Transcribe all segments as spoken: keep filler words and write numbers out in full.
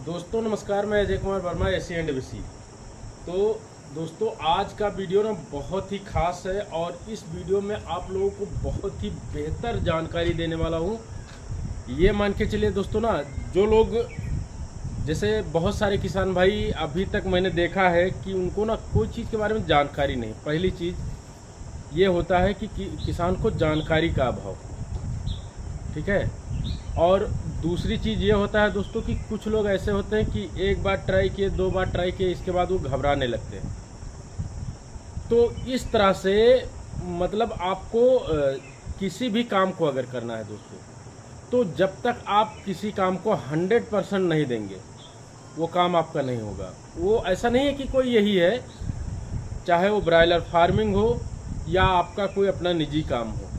दोस्तों नमस्कार, मैं Ajay Kumar Verma, AC and BC. तो दोस्तों आज का वीडियो ना बहुत ही खास है और इस वीडियो में आप लोगों को बहुत ही बेहतर जानकारी देने वाला हूँ। ये मान के चलिए दोस्तों ना, जो लोग जैसे बहुत सारे किसान भाई अभी तक मैंने देखा है कि उनको ना कोई चीज़ के बारे में जानकारी नहीं। पहली चीज़ ये होता है कि, कि किसान को जानकारी का अभाव, ठीक है। और दूसरी चीज़ ये होता है दोस्तों कि कुछ लोग ऐसे होते हैं कि एक बार ट्राई किए, दो बार ट्राई किए, इसके बाद वो घबराने लगते हैं। तो इस तरह से मतलब आपको किसी भी काम को अगर करना है दोस्तों, तो जब तक आप किसी काम को हंड्रेड परसेंट नहीं देंगे वो काम आपका नहीं होगा। वो ऐसा नहीं है कि कोई यही है, चाहे वो ब्रायलर फार्मिंग हो या आपका कोई अपना निजी काम हो।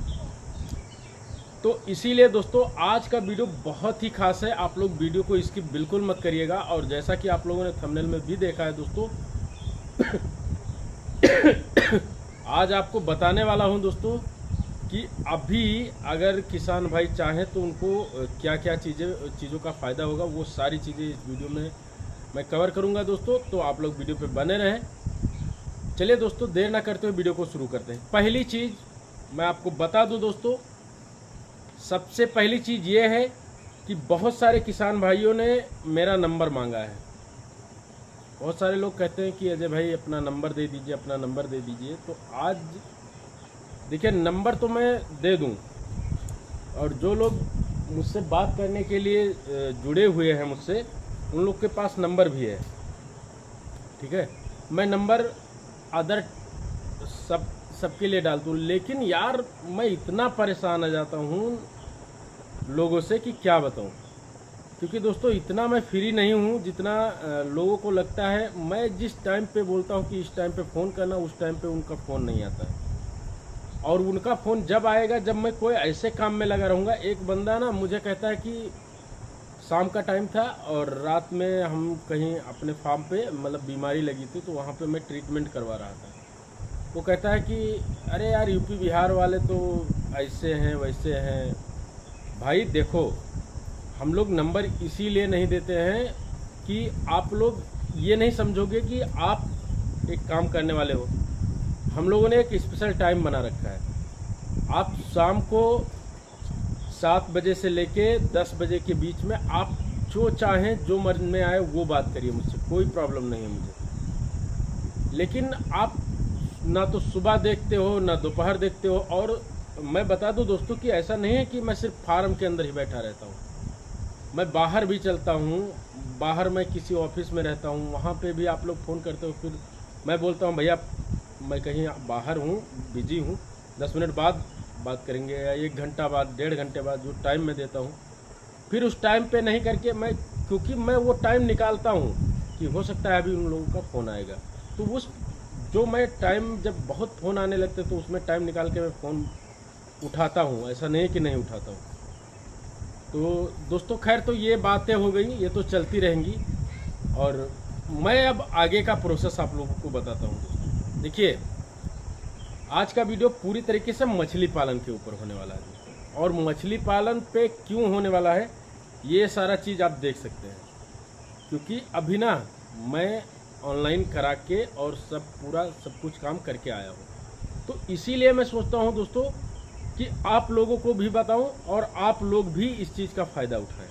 तो इसीलिए दोस्तों आज का वीडियो बहुत ही खास है। आप लोग वीडियो को स्किप बिल्कुल मत करिएगा। और जैसा कि आप लोगों ने थंबनेल में भी देखा है दोस्तों, आज आपको बताने वाला हूं दोस्तों कि अभी अगर किसान भाई चाहें तो उनको क्या क्या चीज़ें चीज़ों का फ़ायदा होगा, वो सारी चीज़ें इस वीडियो में मैं कवर करूंगा दोस्तों। तो आप लोग वीडियो पे बने रहें। चलिए दोस्तों देर ना करते हुए वीडियो को शुरू करते हैं। पहली चीज़ मैं आपको बता दूं दोस्तों, सबसे पहली चीज़ ये है कि बहुत सारे किसान भाइयों ने मेरा नंबर मांगा है। बहुत सारे लोग कहते हैं कि अजय भाई अपना नंबर दे दीजिए, अपना नंबर दे दीजिए। तो आज देखिए, नंबर तो मैं दे दूं, और जो लोग मुझसे बात करने के लिए जुड़े हुए हैं मुझसे, उन लोग के पास नंबर भी है, ठीक है। मैं नंबर अदर सब सबके लिए डालता हूँ, लेकिन यार मैं इतना परेशान आ जाता हूँ लोगों से कि क्या बताऊँ। क्योंकि दोस्तों इतना मैं फ्री नहीं हूँ जितना लोगों को लगता है। मैं जिस टाइम पे बोलता हूँ कि इस टाइम पे फ़ोन करना, उस टाइम पे उनका फ़ोन नहीं आता है। और उनका फ़ोन जब आएगा जब मैं कोई ऐसे काम में लगा रहूँगा। एक बंदा ना मुझे कहता है कि शाम का टाइम था और रात में हम कहीं अपने फार्म पे मतलब बीमारी लगी थी, तो वहाँ पे मैं ट्रीटमेंट करवा रहा था। वो कहता है कि अरे यार यूपी बिहार वाले तो ऐसे हैं वैसे हैं। भाई देखो, हम लोग नंबर इसीलिए नहीं देते हैं कि आप लोग ये नहीं समझोगे कि आप एक काम करने वाले हो। हम लोगों ने एक स्पेशल टाइम बना रखा है। आप शाम को सात बजे से लेके दस बजे के बीच में आप जो चाहें, जो मन में आए वो बात करिए मुझसे, कोई प्रॉब्लम नहीं है मुझे। लेकिन आप ना तो सुबह देखते हो ना दोपहर देखते हो। और मैं बता दूं दोस्तों कि ऐसा नहीं है कि मैं सिर्फ फार्म के अंदर ही बैठा रहता हूँ। मैं बाहर भी चलता हूँ, बाहर मैं किसी ऑफिस में रहता हूँ, वहाँ पे भी आप लोग फ़ोन करते हो। फिर मैं बोलता हूँ भैया मैं कहीं बाहर हूँ, बिजी हूँ, दस मिनट बाद बात करेंगे, या एक घंटा बाद, डेढ़ घंटे बाद, जो टाइम मैं देता हूँ। फिर उस टाइम पे नहीं करके मैं, क्योंकि मैं वो टाइम निकालता हूँ कि हो सकता है अभी उन लोगों का फ़ोन आएगा। तो उस जो मैं टाइम, जब बहुत फ़ोन आने लगते तो उसमें टाइम निकाल के मैं फ़ोन उठाता हूँ। ऐसा नहीं कि नहीं उठाता हूँ। तो दोस्तों खैर, तो ये बातें हो गई, ये तो चलती रहेंगी। और मैं अब आगे का प्रोसेस आप लोगों को बताता हूँ दोस्तों। देखिए, आज का वीडियो पूरी तरीके से मछली पालन के ऊपर होने वाला है। और मछली पालन पे क्यों होने वाला है, ये सारा चीज़ आप देख सकते हैं। क्योंकि अभी ना मैं ऑनलाइन करा के और सब पूरा सब कुछ काम करके आया हूँ। तो इसीलिए मैं सोचता हूँ दोस्तों कि आप लोगों को भी बताऊं और आप लोग भी इस चीज़ का फ़ायदा उठाएं।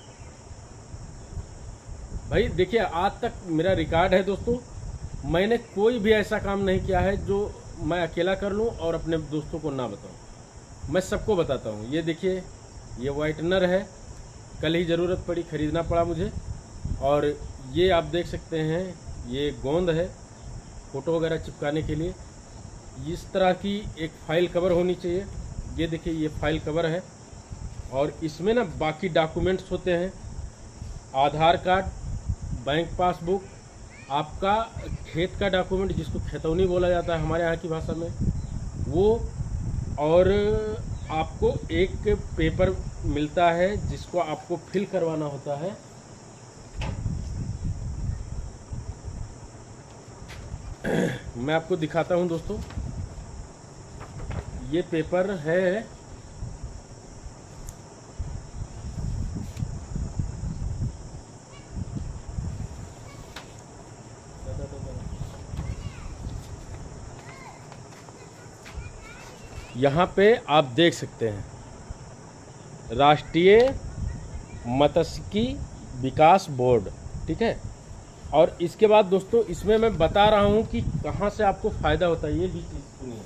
भाई देखिए, आज तक मेरा रिकॉर्ड है दोस्तों, मैंने कोई भी ऐसा काम नहीं किया है जो मैं अकेला कर लूं और अपने दोस्तों को ना बताऊं। मैं सबको बताता हूं। ये देखिए, ये वाइटनर है, कल ही ज़रूरत पड़ी, ख़रीदना पड़ा मुझे। और ये आप देख सकते हैं, ये गोंद है फ़ोटो वगैरह चिपकाने के लिए। इस तरह की एक फाइल कवर होनी चाहिए। ये देखिए, ये फाइल कवर है और इसमें ना बाकी डॉक्यूमेंट्स होते हैं, आधार कार्ड, बैंक पासबुक, आपका खेत का डॉक्यूमेंट जिसको खेतौनी बोला जाता है हमारे यहाँ की भाषा में, वो। और आपको एक पेपर मिलता है जिसको आपको फिल करवाना होता है। मैं आपको दिखाता हूँ दोस्तों, ये पेपर है, यहाँ पे आप देख सकते हैं राष्ट्रीय मत्स्यिकी विकास बोर्ड, ठीक है। और इसके बाद दोस्तों इसमें मैं बता रहा हूँ कि कहाँ से आपको फ़ायदा होता है, ये भी चीज़ सुनिए।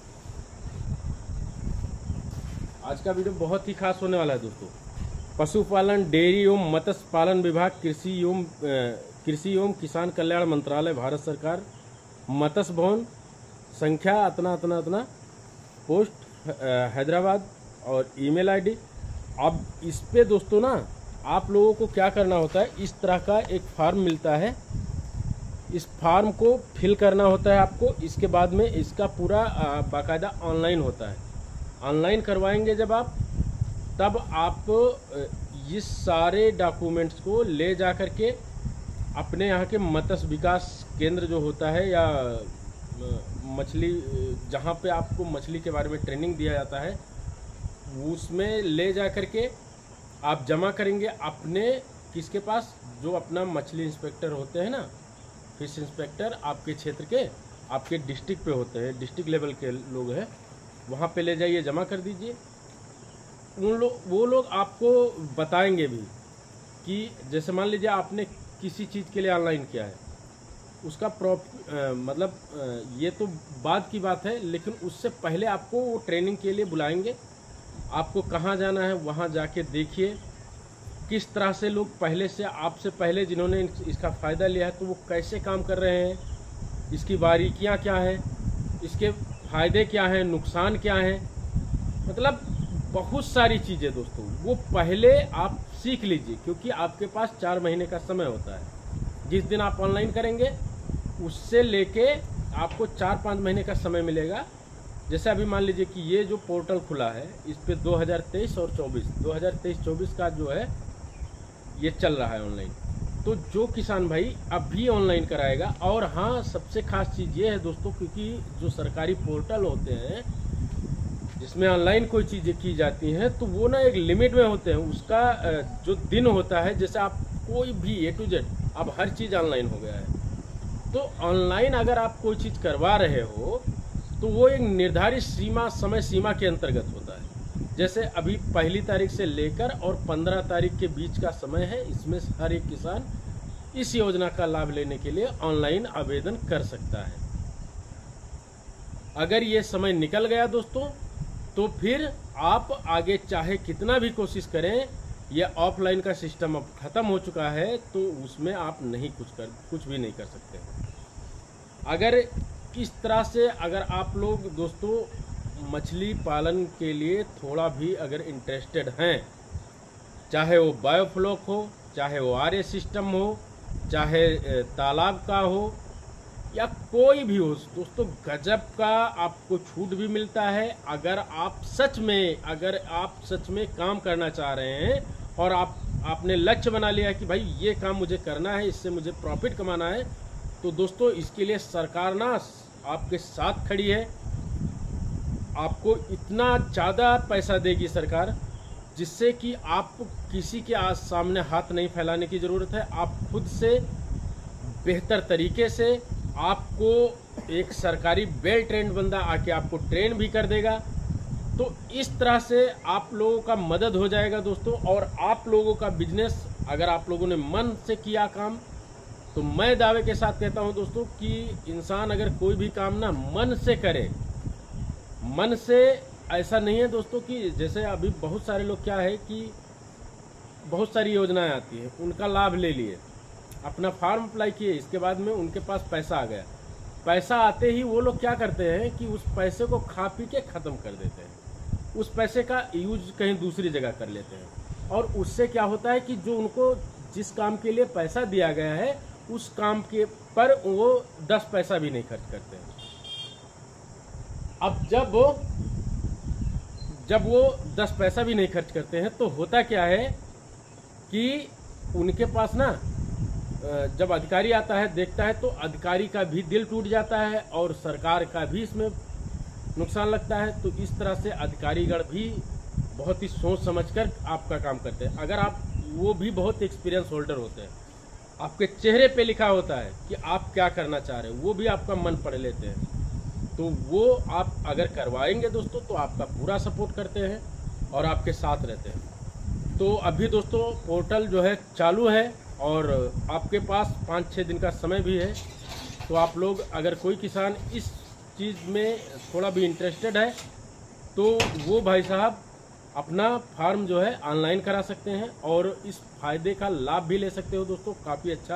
आज का वीडियो बहुत ही खास होने वाला है दोस्तों। पशुपालन, डेयरी एवं मत्स्य पालन विभाग, कृषि एवं कृषि एवं किसान कल्याण मंत्रालय, भारत सरकार, मत्स्य भवन, संख्या अतना अतना अतना, पोस्ट हैदराबाद और ईमेल आईडी। अब इस पे दोस्तों ना आप लोगों को क्या करना होता है, इस तरह का एक फार्म मिलता है, इस फार्म को फिल करना होता है आपको। इसके बाद में इसका पूरा बाकायदा ऑनलाइन होता है। ऑनलाइन करवाएंगे जब आप, तब आप इस सारे डॉक्यूमेंट्स को ले जा कर के अपने यहाँ के मत्स्य विकास केंद्र जो होता है या मछली जहाँ पे आपको मछली के बारे में ट्रेनिंग दिया जाता है, उसमें ले जा कर के आप जमा करेंगे अपने किसके पास, जो अपना मछली इंस्पेक्टर होते हैं ना, फिश इंस्पेक्टर आपके क्षेत्र के, आपके डिस्ट्रिक्ट पे होते हैं, डिस्ट्रिक्ट लेवल के लोग हैं, वहाँ पे ले जाइए, जमा कर दीजिए। उन लोग वो लोग आपको बताएंगे भी कि जैसे मान लीजिए आपने किसी चीज़ के लिए ऑनलाइन किया है, उसका प्रॉप मतलब आ, ये तो बाद की बात है, लेकिन उससे पहले आपको वो ट्रेनिंग के लिए बुलाएंगे। आपको कहाँ जाना है, वहाँ जाके देखिए किस तरह से लोग पहले से, आपसे पहले जिन्होंने इसका फ़ायदा लिया है, तो वो कैसे काम कर रहे हैं, इसकी बारीकियाँ क्या हैं, इसके फ़ायदे क्या हैं, नुकसान क्या हैं, मतलब बहुत सारी चीज़ें दोस्तों वो पहले आप सीख लीजिए, क्योंकि आपके पास चार महीने का समय होता है। जिस दिन आप ऑनलाइन करेंगे उससे लेके आपको चार पाँच महीने का समय मिलेगा। जैसे अभी मान लीजिए कि ये जो पोर्टल खुला है, इस पे दो हज़ार तेईस और चौबीस दो हज़ार तेईस चौबीस का जो है ये चल रहा है ऑनलाइन। तो जो किसान भाई अभी ऑनलाइन कराएगा, और हाँ सबसे खास चीज़ ये है दोस्तों, क्योंकि जो सरकारी पोर्टल होते हैं जिसमें ऑनलाइन कोई चीज़ें की जाती हैं, तो वो ना एक लिमिट में होते हैं। उसका जो दिन होता है, जैसे आप कोई भी ए टू जेड, अब हर चीज़ ऑनलाइन हो गया है, तो ऑनलाइन अगर आप कोई चीज़ करवा रहे हो तो वो एक निर्धारित सीमा, समय सीमा के अंतर्गत होता है। जैसे अभी पहली तारीख से लेकर और पंद्रह तारीख के बीच का समय है, इसमें हर एक किसान इस योजना का लाभ लेने के लिए ऑनलाइन आवेदन कर सकता है। अगर ये समय निकल गया दोस्तों, तो फिर आप आगे चाहे कितना भी कोशिश करें, ये ऑफलाइन का सिस्टम अब खत्म हो चुका है, तो उसमें आप नहीं कुछ कर कुछ भी नहीं कर सकते। अगर किस तरह से अगर आप लोग दोस्तों मछली पालन के लिए थोड़ा भी अगर इंटरेस्टेड हैं, चाहे वो बायोफ्लॉक हो, चाहे वो आर ए सिस्टम हो, चाहे तालाब का हो, या कोई भी हो दोस्तों, गजब का आपको छूट भी मिलता है। अगर आप सच में अगर आप सच में काम करना चाह रहे हैं और आप आपने लक्ष्य बना लिया कि भाई ये काम मुझे करना है, इससे मुझे प्रॉफिट कमाना है, तो दोस्तों इसके लिए सरकार ना आपके साथ खड़ी है। आपको इतना ज़्यादा पैसा देगी सरकार, जिससे कि आप किसी के आज सामने हाथ नहीं फैलाने की ज़रूरत है। आप खुद से बेहतर तरीके से, आपको एक सरकारी वेल ट्रेंड बंदा आके आपको ट्रेन भी कर देगा। तो इस तरह से आप लोगों का मदद हो जाएगा दोस्तों, और आप लोगों का बिजनेस, अगर आप लोगों ने मन से किया काम, तो मैं दावे के साथ कहता हूं दोस्तों कि इंसान अगर कोई भी काम ना मन से करे, मन से, ऐसा नहीं है दोस्तों कि जैसे अभी बहुत सारे लोग क्या है कि बहुत सारी योजनाएं आती हैं, उनका लाभ ले लिए, अपना फॉर्म अप्लाई किए, इसके बाद में उनके पास पैसा आ गया। पैसा आते ही वो लोग क्या करते हैं कि उस पैसे को खा पी के ख़त्म कर देते हैं, उस पैसे का यूज कहीं दूसरी जगह कर लेते हैं। और उससे क्या होता है कि जो उनको जिस काम के लिए पैसा दिया गया है, उस काम के पर वो दस पैसा भी नहीं खर्च करते हैं। अब जब वो जब वो दस पैसा भी नहीं खर्च करते हैं, तो होता क्या है कि उनके पास ना जब अधिकारी आता है, देखता है, तो अधिकारी का भी दिल टूट जाता है और सरकार का भी इसमें नुकसान लगता है। तो इस तरह से अधिकारीगण भी बहुत ही सोच समझकर आपका काम करते हैं। अगर आप, वो भी बहुत एक्सपीरियंस होल्डर होते हैं, आपके चेहरे पे लिखा होता है कि आप क्या करना चाह रहे हो, वो भी आपका मन पढ़ लेते हैं। तो वो आप अगर करवाएंगे दोस्तों तो आपका पूरा सपोर्ट करते हैं और आपके साथ रहते हैं। तो अभी दोस्तों पोर्टल जो है चालू है और आपके पास पाँच छः दिन का समय भी है। तो आप लोग अगर कोई किसान इस चीज़ में थोड़ा भी इंटरेस्टेड है तो वो भाई साहब अपना फार्म जो है ऑनलाइन करा सकते हैं और इस फायदे का लाभ भी ले सकते हो दोस्तों। काफ़ी अच्छा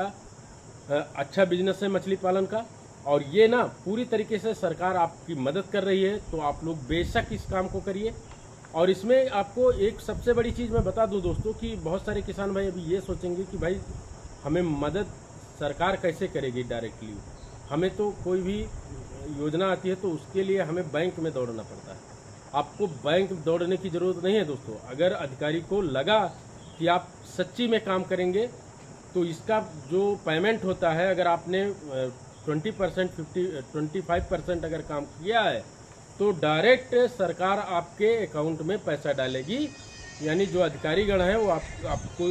अच्छा बिजनेस है मछली पालन का, और ये ना पूरी तरीके से सरकार आपकी मदद कर रही है। तो आप लोग बेशक इस काम को करिए। और इसमें आपको एक सबसे बड़ी चीज़ मैं बता दूं दोस्तों कि बहुत सारे किसान भाई अभी ये सोचेंगे कि भाई हमें मदद सरकार कैसे करेगी डायरेक्टली, हमें तो कोई भी योजना आती है तो उसके लिए हमें बैंक में दौड़ना पड़ता है। आपको बैंक दौड़ने की ज़रूरत नहीं है दोस्तों। अगर अधिकारी को लगा कि आप सच्ची में काम करेंगे तो इसका जो पेमेंट होता है, अगर आपने twenty percent fifty twenty five percent अगर काम किया है तो डायरेक्ट सरकार आपके अकाउंट में पैसा डालेगी। यानी जो अधिकारीगण है वो आप, आपको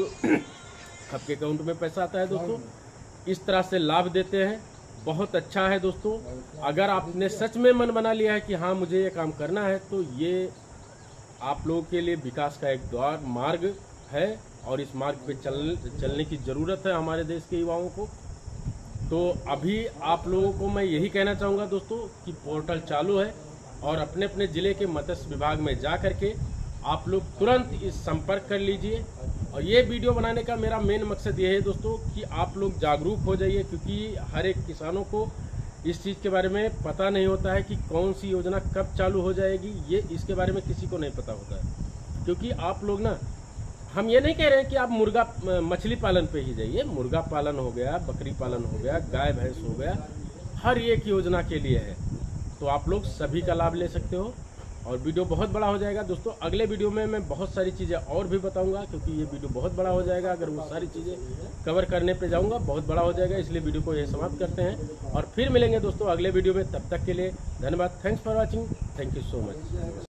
आपके अकाउंट में पैसा आता है दोस्तों। इस तरह से लाभ देते हैं, बहुत अच्छा है दोस्तों। अगर आपने सच में मन बना लिया है कि हाँ मुझे ये काम करना है तो ये आप लोगों के लिए विकास का एक द्वार मार्ग है और इस मार्ग पे चल चलने की ज़रूरत है हमारे देश के युवाओं को। तो अभी आप लोगों को मैं यही कहना चाहूँगा दोस्तों कि पोर्टल चालू है और अपने अपने ज़िले के मत्स्य विभाग में जा करके आप लोग तुरंत इस संपर्क कर लीजिए। और ये वीडियो बनाने का मेरा मेन मकसद ये है दोस्तों कि आप लोग जागरूक हो जाइए, क्योंकि हर एक किसानों को इस चीज़ के बारे में पता नहीं होता है कि कौन सी योजना कब चालू हो जाएगी। ये इसके बारे में किसी को नहीं पता होता है। क्योंकि आप लोग ना, हम ये नहीं कह रहे हैं कि आप मुर्गा मछली पालन पे ही जाइए। मुर्गा पालन हो गया, बकरी पालन हो गया, गाय भैंस हो गया, हर एक योजना के लिए है। तो आप लोग सभी का लाभ ले सकते हो। और वीडियो बहुत बड़ा हो जाएगा दोस्तों। अगले वीडियो में मैं बहुत सारी चीज़ें और भी बताऊंगा, क्योंकि ये वीडियो बहुत बड़ा हो जाएगा। अगर वो सारी चीज़ें कवर करने पे जाऊंगा बहुत बड़ा हो जाएगा, इसलिए वीडियो को यही समाप्त करते हैं और फिर मिलेंगे दोस्तों अगले वीडियो में। तब तक के लिए धन्यवाद। Thanks for watching. Thank you so much.